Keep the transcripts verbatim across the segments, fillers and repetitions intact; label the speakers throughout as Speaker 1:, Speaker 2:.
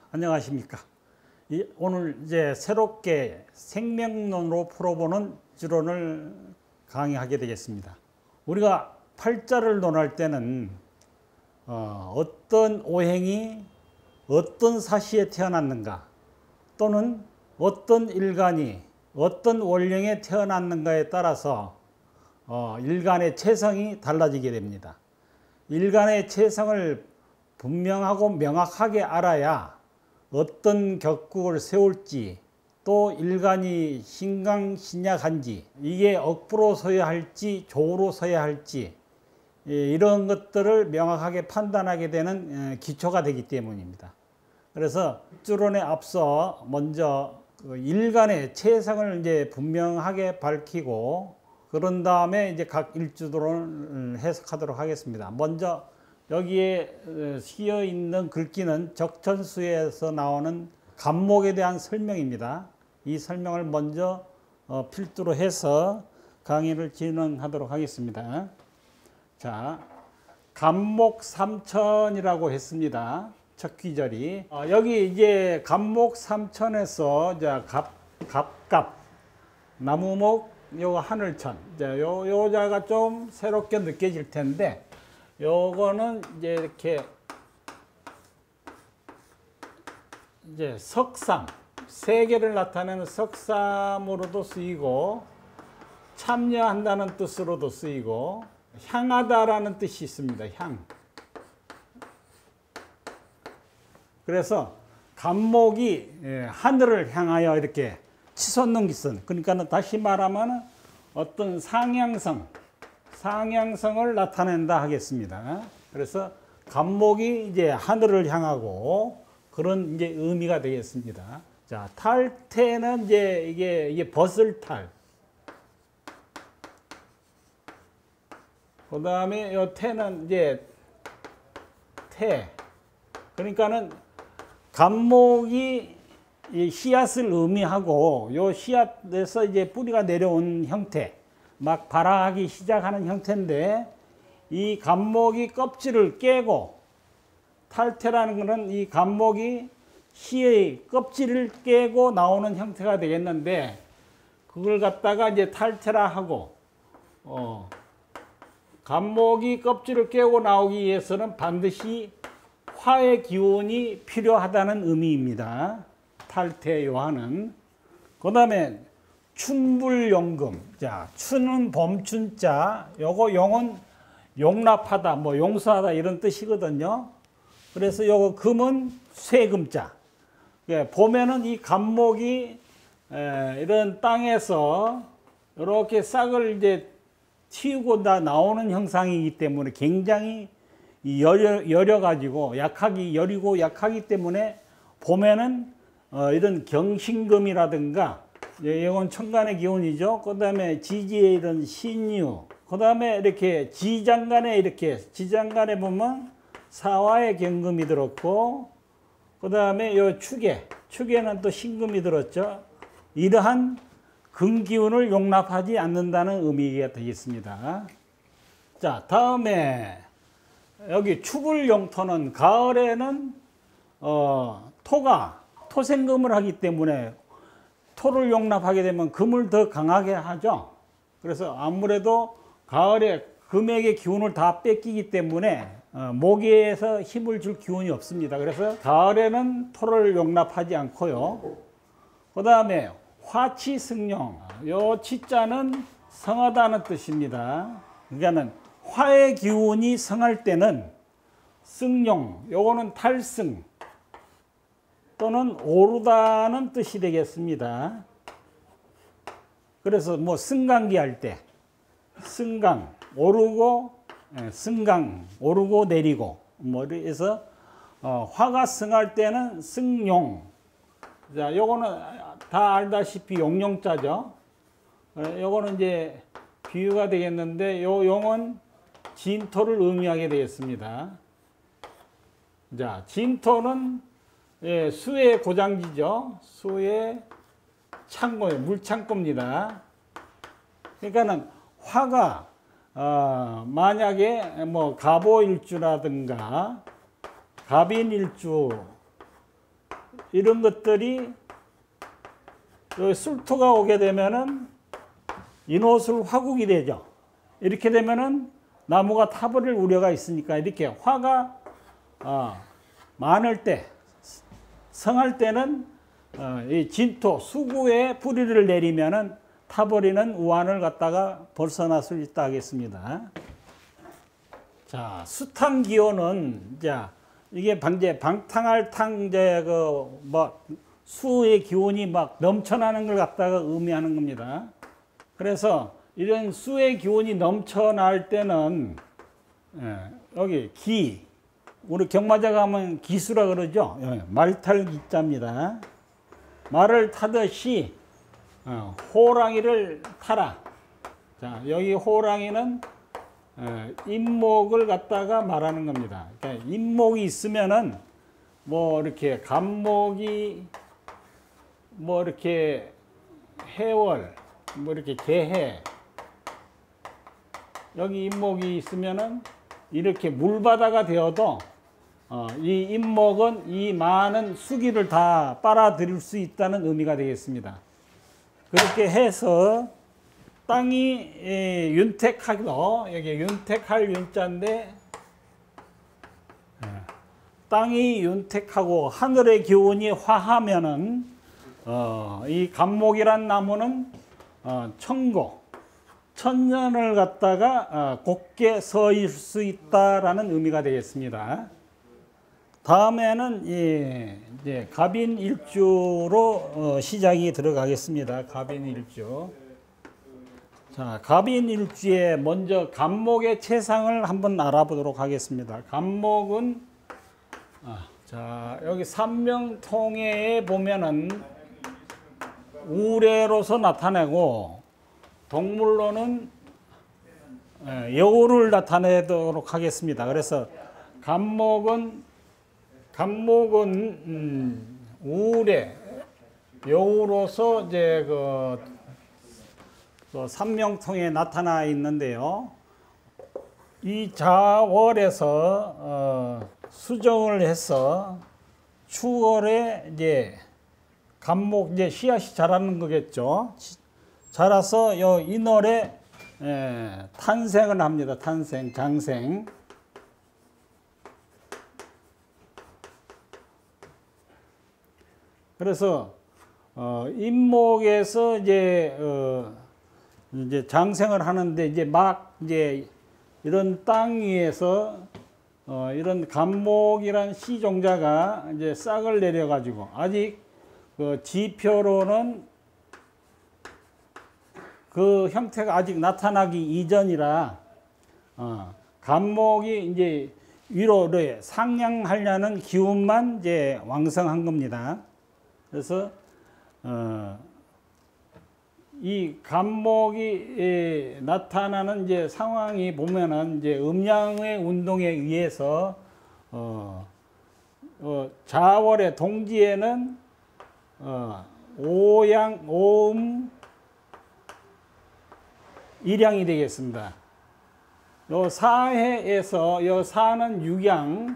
Speaker 1: 안녕하십니까. 이, 오늘 이제 새롭게 생명론으로 풀어보는 주론을 강의하게 되겠습니다. 우리가 팔자를 논할 때는 어, 어떤 오행이 어떤 사시에 태어났는가, 또는 어떤 일간이 어떤 원령에 태어났는가에 따라서 어, 일간의 체성이 달라지게 됩니다. 일간의 체성을 분명하고 명확하게 알아야 어떤 격국을 세울지, 또 일간이 신강신약한지, 이게 억부로 서야 할지 조로 서야 할지, 이런 것들을 명확하게 판단하게 되는 기초가 되기 때문입니다. 그래서 주론에 앞서 먼저 일간의 체성을 이제 분명하게 밝히고, 그런 다음에 이제 각 일주도를 해석하도록 하겠습니다. 먼저 여기에 쓰여 있는 글귀는 적천수에서 나오는 간목에 대한 설명입니다. 이 설명을 먼저 필두로 해서 강의를 진행하도록 하겠습니다. 자, 간목 삼천이라고 했습니다. 첫 귀절이. 어, 여기 이제 간목 삼천에서 이제 갑, 갑갑, 나무목, 요거 하늘천. 자, 요, 요 자가 좀 새롭게 느껴질 텐데, 요거는 이제 이렇게 이제 석삼, 세계를 나타내는 석삼으로도 쓰이고, 참여한다는 뜻으로도 쓰이고, 향하다라는 뜻이 있습니다. 향. 그래서 간목이 하늘을 향하여 이렇게 치솟는 기선, 그러니까 다시 말하면 어떤 상향성, 상향성을 나타낸다 하겠습니다. 그래서 간목이 이제 하늘을 향하고 그런 이제 의미가 되겠습니다. 자, 탈태는 이제 이게 이게 벗을 탈. 그 다음에 요 태는 이제 태. 그러니까는 간목이 이 씨앗을 의미하고, 요 씨앗에서 이제 뿌리가 내려온 형태, 막 발아하기 시작하는 형태인데, 이 간목이 껍질을 깨고, 탈태라는 것은 이 간목이 씨의 껍질을 깨고 나오는 형태가 되겠는데, 그걸 갖다가 이제 탈태라 하고, 어, 간목이 껍질을 깨고 나오기 위해서는 반드시 화의 기운이 필요하다는 의미입니다. 탈태요하는. 그 다음에 춘불용금. 자, 춘은 범춘자, 요거 용은 용납하다, 뭐 용서하다 이런 뜻이거든요. 그래서 요거 금은 쇠금자. 예, 보면은 이 간목이 에, 이런 땅에서 이렇게 싹을 이제 틔우고 다 나오는 형상이기 때문에 굉장히 여려, 여려가지고 약하기, 여리고 약하기 때문에 보면은 어, 이런 경신금이라든가, 이건 천간의 기운이죠. 그 다음에 지지의 이런 신유, 그 다음에 이렇게 지장간에 이렇게, 지장간에 보면 사화의 경금이 들었고, 그 다음에 요 축에, 축에는 또 신금이 들었죠. 이러한 금기운을 용납하지 않는다는 의미가 되겠습니다. 자, 다음에 여기 추불용토는 가을에는 어, 토가 토생금을 하기 때문에 토를 용납하게 되면 금을 더 강하게 하죠. 그래서 아무래도 가을에 금액의 기운을 다 뺏기기 때문에 어, 목에서 힘을 줄 기운이 없습니다. 그래서 가을에는 토를 용납하지 않고요. 그 다음에 화치승용, 요 치자는 성하다는 뜻입니다. 그러니까는 화의 기운이 성할 때는 승용, 요거는 탈승 또는 오르다는 뜻이 되겠습니다. 그래서 뭐 승강기 할 때 승강, 오르고 승강, 오르고 내리고, 뭐 그래서 어, 화가 승할 때는 승용. 자, 요거는 다 알다시피 용용자죠. 요거는 이제 비유가 되겠는데, 요 용은 진토를 의미하게 되겠습니다. 자, 진토는 예, 수의 고장지죠. 수의 창고에 물창고입니다. 그러니까는 화가 어, 만약에 뭐 갑오일주라든가 갑인일주 이런 것들이 여기 술토가 오게 되면은 인호술 화국이 되죠. 이렇게 되면은 나무가 타버릴 우려가 있으니까 이렇게 화가 어, 많을 때, 성할 때는 어, 이 진토, 수구에 뿌리를 내리면은 타버리는 우환을 갖다가 벗어날 수 있다 하겠습니다. 자, 수탕 기호는 자 이게 방제 방탕할탕 이제 그뭐 수의 기운이 막 넘쳐나는 걸 갖다가 의미하는 겁니다. 그래서 이런 수의 기운이 넘쳐날 때는 예, 여기 기, 우리 경마자 가면 기수라 그러죠. 예, 말탈 기자입니다. 말을 타듯이 어, 호랑이를 타라. 자, 여기 호랑이는 어, 임목을 갖다가 말하는 겁니다. 그러니까 임목이 있으면은 뭐 이렇게 간목이 뭐 이렇게 해월, 뭐 이렇게 개해, 여기 임목이 있으면은 이렇게 물바다가 되어도 어, 이 임목은 이 많은 수기를 다 빨아들일 수 있다는 의미가 되겠습니다. 그렇게 해서 땅이 예, 윤택하기도, 여기 윤택할 윤자인데 예, 땅이 윤택하고 하늘의 기운이 화하면은 어, 이 간목이란 나무는 어, 천고, 천년을 갖다가 어, 곱게 서 있을 수 있다라는 의미가 되겠습니다. 다음에는 예, 이제 갑인일주로 어, 시작이 들어가겠습니다. 갑인일주. 자, 갑인일주에 먼저 간목의 체상을 한번 알아보도록 하겠습니다. 간목은 아, 자 여기 삼명통해에 보면은 우레로서 나타내고 동물로는 여우를 나타내도록 하겠습니다. 그래서 간목은 간목은 음, 우레 여우로서 이제 그, 그 삼명통에 나타나 있는데요. 이 자월에서 어, 수정을 해서 추월에 이제 간목 이제 씨앗이 자라는 거겠죠. 자라서 요 인월에 에, 탄생을 합니다. 탄생, 장생. 그래서 어, 인목에서 이제 어, 이제 장생을 하는데 이제 막 이제 이런 땅 위에서 어, 이런 간목이란 씨종자가 이제 싹을 내려 가지고 아직 그 지표로는 그 형태가 아직 나타나기 이전이라 어, 간목이 이제 위로 상향하려는 기운만 이제 왕성한 겁니다. 그래서 어, 이 간목이 에, 나타나는 이제 상황이 보면은 이제 음양의 운동에 의해서 어, 어, 자월의 동지에는 어, 오양 오음 일양이 되겠습니다. 요 사해에서 요 사는 육양,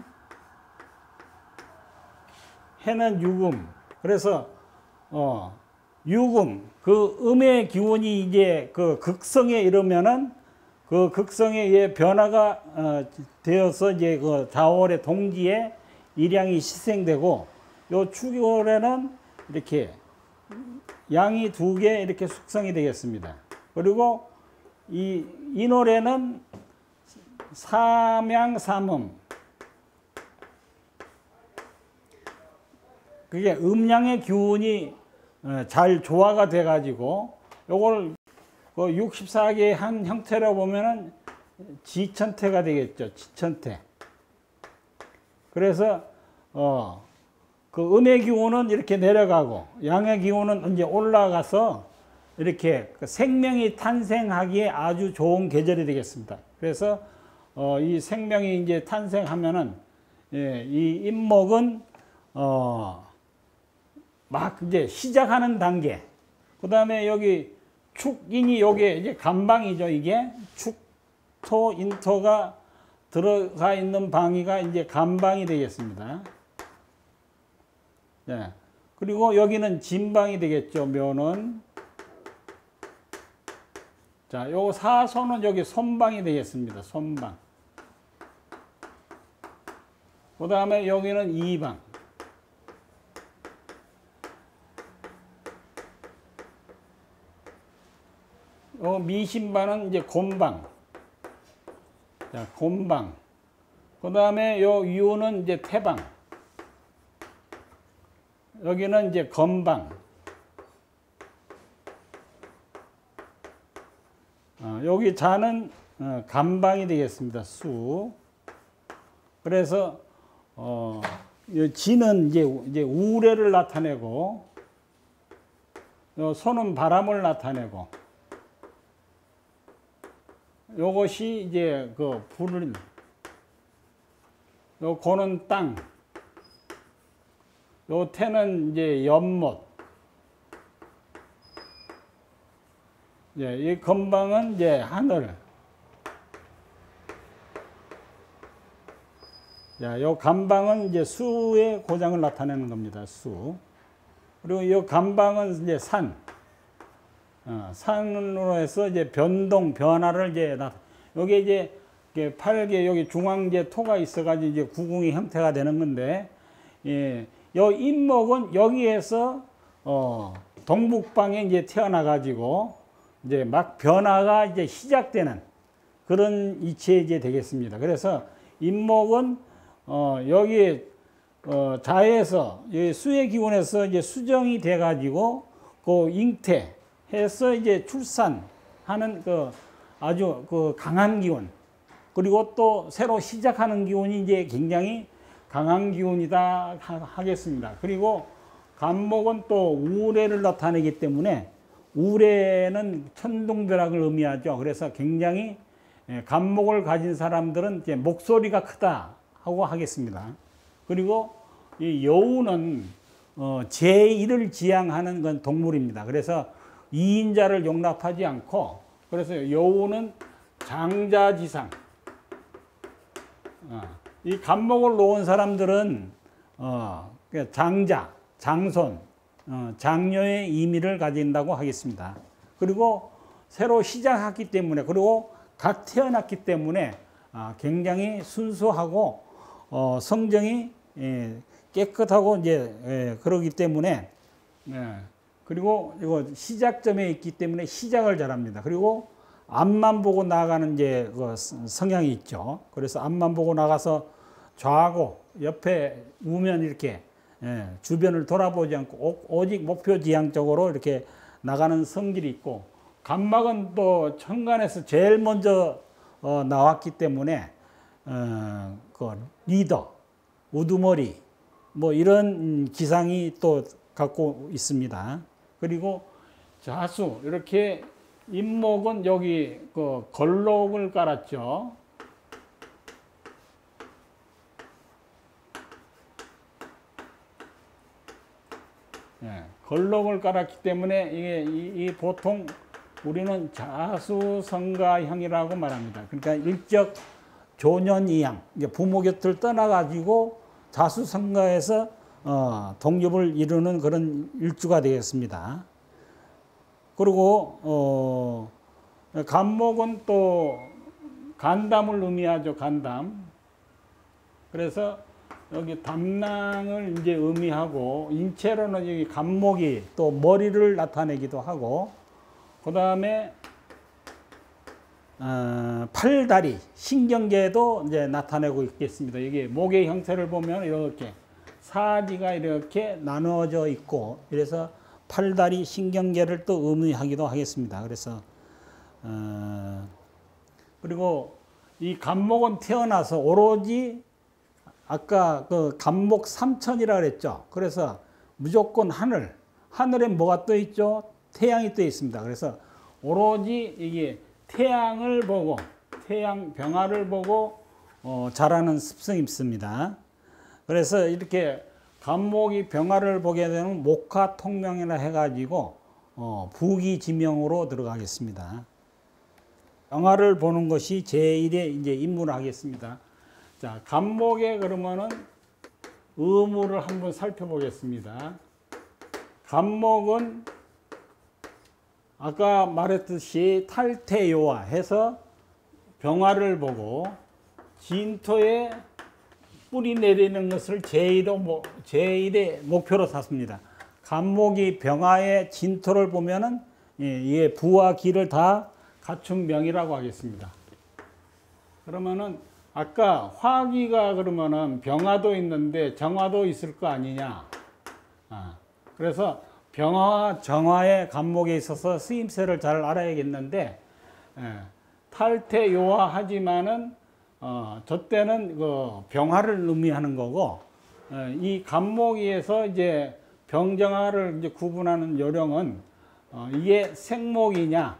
Speaker 1: 해는 육음. 그래서 어 육음 그 음의 기운이 이제 그 극성에 이르면은 그 극성에 의해 변화가 어, 되어서 이제 그 자월의 동지에 일양이 시생되고 요 축월에는 이렇게 양이 두 개 이렇게 숙성이 되겠습니다. 그리고 이 인월에는 삼양삼음, 그게 음양의 기운이 잘 조화가 돼 가지고 요걸 그 육십사 개의 한 형태로 보면은 지천태가 되겠죠. 지천태. 그래서 어 그 음의 기운은 이렇게 내려가고 양의 기운은 이제 올라가서 이렇게 그 생명이 탄생하기에 아주 좋은 계절이 되겠습니다. 그래서 어 이 생명이 이제 탄생하면은 예, 이 인목은 어 막 이제 시작하는 단계. 그 다음에 여기 축인이 요게 이제 간방이죠. 이게 축토, 인토가 들어가 있는 방위가 이제 간방이 되겠습니다. 네. 그리고 여기는 진방이 되겠죠. 묘는. 자, 요 사소는 여기 손방이 되겠습니다. 손방. 그 다음에 여기는 이방. 요 미신방은 이제 곤방. 자, 곤방. 그 다음에 요 유는 이제 태방. 여기는 이제 건방. 어, 여기 자는 어, 간방이 되겠습니다. 수. 그래서 어, 이 지는 이제 이제 우레를 나타내고, 요 소는 바람을 나타내고, 요것이 이제 그 불을, 요 고는 땅, 요 태는 이제 연못, 예, 이 건방은 이제 하늘. 자, 요 간방은 이제 수의 고장을 나타내는 겁니다. 수. 그리고 이 간방은 이제 산. 어, 산으로 해서 이제 변동, 변화를 이제 나, 여기 이제 팔개 여기 중앙 이제 토가 있어가지고 이제 구궁의 형태가 되는 건데, 예, 요 인목은 여기에서 어, 동북방에 이제 태어나가지고 이제 막 변화가 이제 시작되는 그런 이치에 이제 되겠습니다. 그래서 인목은 어, 여기 어, 자에서 수의 기운에서 이제 수정이 돼가지고 그 잉태해서 이제 출산하는 그 아주 그 강한 기운, 그리고 또 새로 시작하는 기운이 이제 굉장히 강한 기운이다 하겠습니다. 그리고 간목은 또 우레를 나타내기 때문에 우레는 천둥벼락을 의미하죠. 그래서 굉장히 간목을 가진 사람들은 이제 목소리가 크다 하고 하겠습니다. 그리고 이 여우는 어 제일을 지향하는 건 동물입니다. 그래서 이인자를 용납하지 않고, 그래서 여우는 장자지상. 어, 이 간목을 놓은 사람들은 어, 장자, 장손, 어, 장녀의 의미를 가진다고 하겠습니다. 그리고 새로 시작했기 때문에, 그리고 갓 태어났기 때문에 아, 굉장히 순수하고 어, 성정이 예, 깨끗하고 이제 예, 그러기 때문에 예, 그리고 이거 시작점에 있기 때문에 시작을 잘합니다. 그리고 앞만 보고 나가는 이제 그 성향이 있죠. 그래서 앞만 보고 나가서 좌고 옆에 우면 이렇게 예, 주변을 돌아보지 않고 오직 목표 지향적으로 이렇게 나가는 성질이 있고, 간막은 또 천간에서 제일 먼저 어, 나왔기 때문에 어, 그 리더, 우두머리 뭐 이런 기상이 또 갖고 있습니다. 그리고 자수, 이렇게 인목은 여기 그 걸록을 깔았죠. 예, 걸록을 깔았기 때문에 이게 이, 이 보통 우리는 자수성가형이라고 말합니다. 그러니까 일적 조년이양, 부모 곁을 떠나가지고 자수성가해서 어, 독립을 이루는 그런 일주가 되겠습니다. 그리고 어, 간목은 또 간담을 의미하죠. 간담. 그래서 여기 담낭을 이제 의미하고, 인체로는 여기 간목이 또 머리를 나타내기도 하고, 그 다음에 어, 팔다리, 신경계도 이제 나타내고 있겠습니다. 이게 목의 형태를 보면 이렇게 사지가 이렇게 나누어져 있고, 그래서 팔다리 신경계를 또 의미하기도 하겠습니다. 그래서 어, 그리고 이 간목은 태어나서 오로지 아까 그 간목 삼천이라 그랬죠. 그래서 무조건 하늘, 하늘에 뭐가 떠 있죠? 태양이 떠 있습니다. 그래서 오로지 이게 태양을 보고, 태양 병화를 보고 어, 자라는 습성이 있습니다. 그래서 이렇게 간목이 병화를 보게 되면 목화통명이라 해가지고 어, 부기지명으로 들어가겠습니다. 병화를 보는 것이 제일의 이제 임무를 하겠습니다. 자, 간목에 그러면은 의무를 한번 살펴보겠습니다. 간목은 아까 말했듯이 탈퇴요화 해서 병화를 보고 진토에 뿌리 내리는 것을 제일로, 제일의 목표로 삼습니다. 간목이 병화의 진토를 보면은 예, 부와 기를 다 갖춘 명이라고 하겠습니다. 그러면은 아까 화기가 그러면은 병화도 있는데 정화도 있을 거 아니냐. 아, 그래서 병화와 정화의 간목에 있어서 쓰임새를 잘 알아야겠는데 예, 탈퇴요화 하지만은 어, 저 때는 그 병화를 의미하는 거고 예, 이 간목에서 이제 병정화를 이제 구분하는 요령은 어, 이게 생목이냐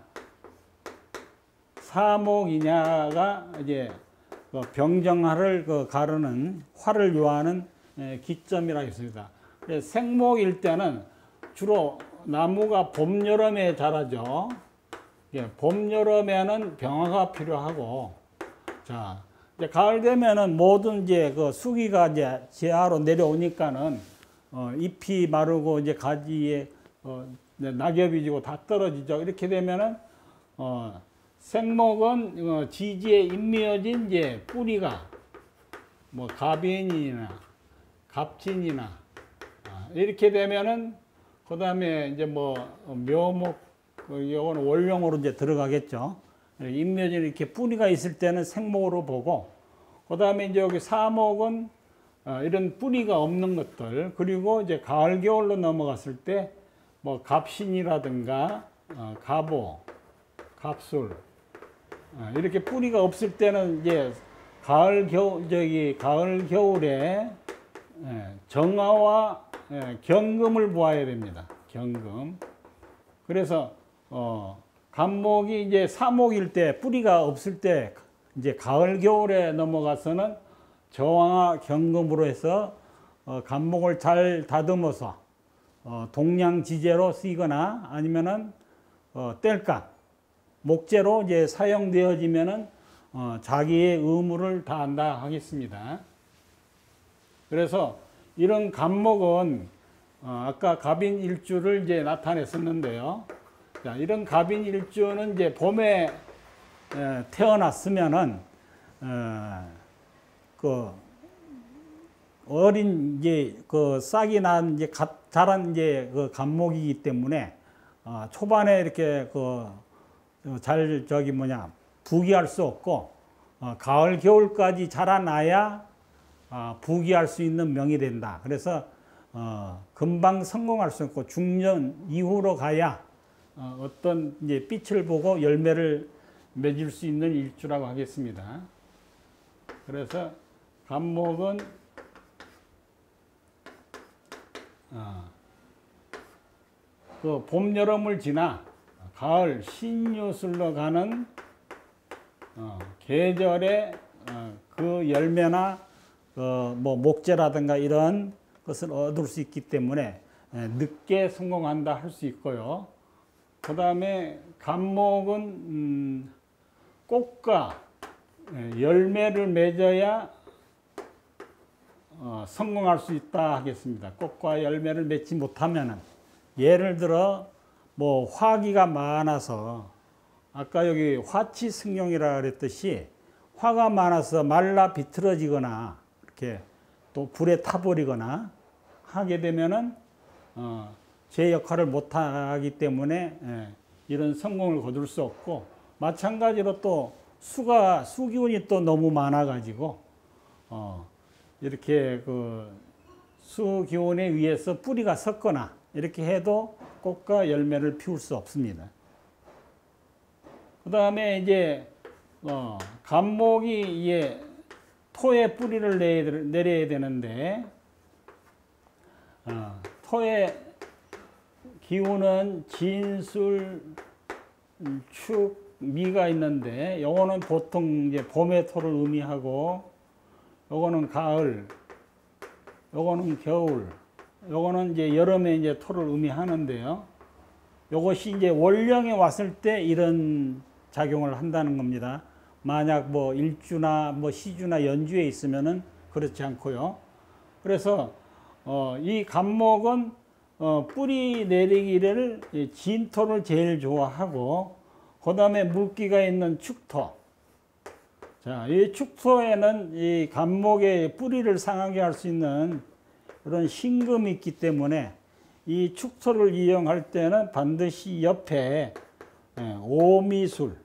Speaker 1: 사목이냐가 이제 그 병정화를 그 가르는 화를 요하는 예, 기점이라 했습니다. 생목일 때는 주로 나무가 봄 여름에 자라죠. 예, 봄 여름에는 병화가 필요하고, 자 이제 가을 되면은 모든 이제 그 수기가 이제 지하로 내려오니까는 어, 잎이 마르고 이제 가지에 어, 낙엽이 지고 다 떨어지죠. 이렇게 되면은 어, 생목은 어, 지지에 잇미어진 이제 뿌리가 뭐 가빈이나 갑진이나 아, 이렇게 되면은 그 다음에 이제 뭐 묘목 이거는 원령으로 이제 들어가겠죠. 잇미어진 이렇게 뿌리가 있을 때는 생목으로 보고 그 다음에 이제 여기 사목은 어, 이런 뿌리가 없는 것들 그리고 이제 가을 겨울로 넘어갔을 때 뭐 갑신이라든가 어, 갑오, 갑술 어, 이렇게 뿌리가 없을 때는 이제 가을 겨울 저기 가을 겨울에 예, 정화와 예, 경금을 보아야 됩니다. 경금. 그래서 어, 간목이 이제 사목일 때 뿌리가 없을 때 이제 가을 겨울에 넘어가서는 저항화 경금으로 해서 어, 간목을 잘 다듬어서 어, 동량지제로 쓰이거나 아니면은 어, 뗄감 목재로 이제 사용되어지면은 어, 자기의 의무를 다한다 하겠습니다. 그래서 이런 간목은 어, 아까 갑인 일주를 이제 나타냈었는데요. 자, 이런 갑인 일주는 이제 봄에 에, 태어났으면은 어, 그 어린 이제 그 싹이 난 이제 갓 자란 이제 그 간목이기 때문에 어, 초반에 이렇게 그 잘 저기 뭐냐 부귀할 수 없고 어, 가을 겨울까지 자라나야 어, 부귀할 수 있는 명이 된다. 그래서 어, 금방 성공할 수 없고 중년 이후로 가야 어, 어떤 이제 빛을 보고 열매를 맺을 수 있는 일주라고 하겠습니다. 그래서 간목은 어, 그 봄, 여름을 지나 가을 신유술로 가는 어, 계절에 어, 그 열매나 어, 뭐 목재라든가 이런 것을 얻을 수 있기 때문에 에, 늦게 성공한다 할 수 있고요. 그 다음에 간목은 음, 꽃과 에, 열매를 맺어야 어, 성공할 수 있다 하겠습니다. 꽃과 열매를 맺지 못하면은 예를 들어 뭐 화기가 많아서 아까 여기 화치승용이라 그랬듯이 화가 많아서 말라 비틀어지거나 이렇게 또 불에 타버리거나 하게 되면은 어, 제 역할을 못하기 때문에 예, 이런 성공을 거둘 수 없고 마찬가지로 또 수가 수기운이 또 너무 많아가지고 어, 이렇게 그 수기운에 의해서 뿌리가 섰거나 이렇게 해도 꽃과 열매를 피울 수 없습니다. 그 다음에 이제 어, 간목이 이게 토에 뿌리를 내려야 되는데 어, 토의 기운은 진술, 축, 미가 있는데 요거는 보통 이제 봄의 토를 의미하고 요거는 가을, 요거는 겨울, 요거는 이제 여름에 이제 토를 의미하는데요. 요것이 이제 월령에 왔을 때 이런 작용을 한다는 겁니다. 만약 뭐 일주나 뭐 시주나 연주에 있으면은 그렇지 않고요. 그래서 어, 이 간목은 어, 뿌리 내리기를 진토를 제일 좋아하고, 그 다음에 물기가 있는 축토. 자, 이 축토에는 이 감목의 뿌리를 상하게 할 수 있는 그런 신금이 있기 때문에 이 축토를 이용할 때는 반드시 옆에 오미술,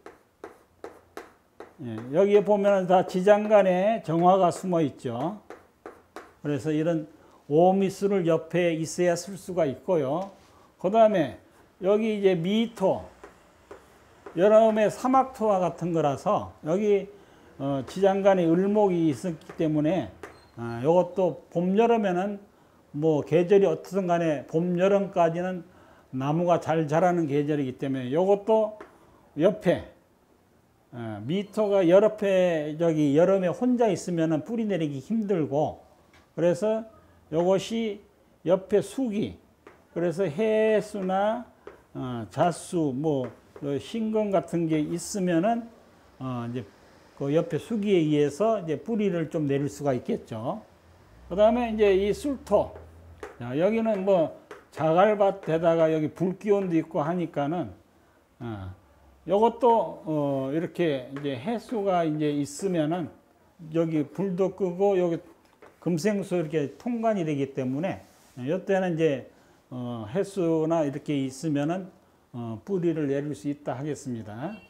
Speaker 1: 여기에 보면 다 지장간에 정화가 숨어 있죠. 그래서 이런 오미술을 옆에 있어야 쓸 수가 있고요. 그 다음에 여기 이제 미토, 여름에 사막토와 같은 거라서 여기 어, 지장간에 을목이 있었기 때문에 아, 이것도 봄, 여름에는 뭐 계절이 어떻든 간에 봄, 여름까지는 나무가 잘 자라는 계절이기 때문에 이것도 옆에 어, 미토가 옆에 저기 여름에 혼자 있으면 뿌리 내리기 힘들고, 그래서 이것이 옆에 수기, 그래서 해수나 어, 자수, 뭐 신금 같은 게 있으면은 어, 이제 그 옆에 수기에 의해서 이제 뿌리를 좀 내릴 수가 있겠죠. 그 다음에 이제 이 술토. 자, 여기는 뭐 자갈밭에다가 여기 불기온도 있고 하니까는, 어, 요것도, 어, 이렇게 이제 해수가 이제 있으면은 여기 불도 끄고 여기 금생수 이렇게 통관이 되기 때문에 이때는 이제, 어, 해수나 이렇게 있으면은, 어, 뿌리를 내릴 수 있다 하겠습니다.